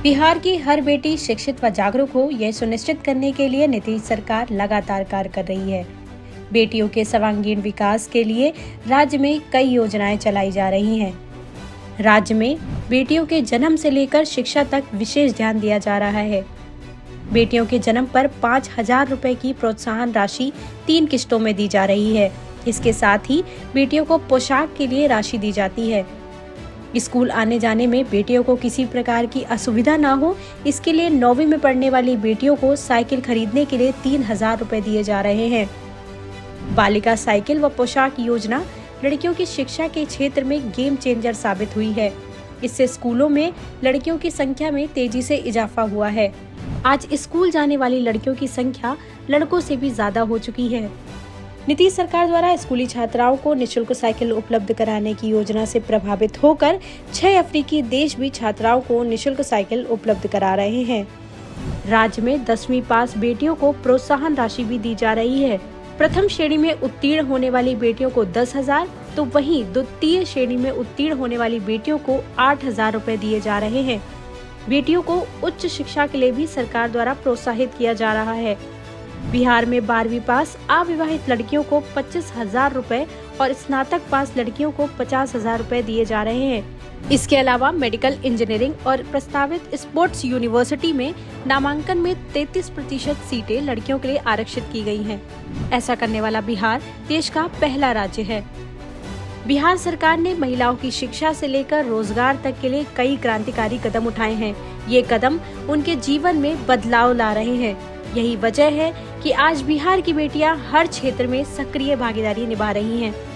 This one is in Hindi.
बिहार की हर बेटी शिक्षित व जागरूक हो, यह सुनिश्चित करने के लिए नीतीश सरकार लगातार कार्य कर रही है। बेटियों के सर्वांगीण विकास के लिए राज्य में कई योजनाएं चलाई जा रही हैं। राज्य में बेटियों के जन्म से लेकर शिक्षा तक विशेष ध्यान दिया जा रहा है। बेटियों के जन्म पर 5,000 रुपए की प्रोत्साहन राशि 3 किश्तों में दी जा रही है। इसके साथ ही बेटियों को पोशाक के लिए राशि दी जाती है। स्कूल आने जाने में बेटियों को किसी प्रकार की असुविधा ना हो, इसके लिए 9वीं में पढ़ने वाली बेटियों को साइकिल खरीदने के लिए 3,000 रुपए दिए जा रहे हैं। बालिका साइकिल व पोशाक योजना लड़कियों की शिक्षा के क्षेत्र में गेम चेंजर साबित हुई है। इससे स्कूलों में लड़कियों की संख्या में तेजी से इजाफा हुआ है। आज स्कूल जाने वाली लड़कियों की संख्या लड़कों से भी ज्यादा हो चुकी है। नीतीश सरकार द्वारा स्कूली छात्राओं को निःशुल्क साइकिल उपलब्ध कराने की योजना से प्रभावित होकर 6 अफ्रीकी देश भी छात्राओं को निःशुल्क साइकिल उपलब्ध करा रहे हैं। राज्य में 10वीं पास बेटियों को प्रोत्साहन राशि भी दी जा रही है। प्रथम श्रेणी में उत्तीर्ण होने वाली बेटियों को 10,000, तो वहीं द्वितीय श्रेणी में उत्तीर्ण होने वाली बेटियों को 8,000 रुपए दिए जा रहे हैं। बेटियों को उच्च शिक्षा के लिए भी सरकार द्वारा प्रोत्साहित किया जा रहा है। बिहार में 12वीं पास अविवाहित लड़कियों को 25,000 रुपए और स्नातक पास लड़कियों को 50,000 रुपए दिए जा रहे हैं। इसके अलावा मेडिकल इंजीनियरिंग और प्रस्तावित स्पोर्ट्स यूनिवर्सिटी में नामांकन में 33% सीटें लड़कियों के लिए आरक्षित की गई हैं। ऐसा करने वाला बिहार देश का पहला राज्य है। बिहार सरकार ने महिलाओं की शिक्षा से लेकर रोजगार तक के लिए कई क्रांतिकारी कदम उठाए हैं। ये कदम उनके जीवन में बदलाव ला रहे हैं। यही वजह है कि आज बिहार की बेटियां हर क्षेत्र में सक्रिय भागीदारी निभा रही हैं।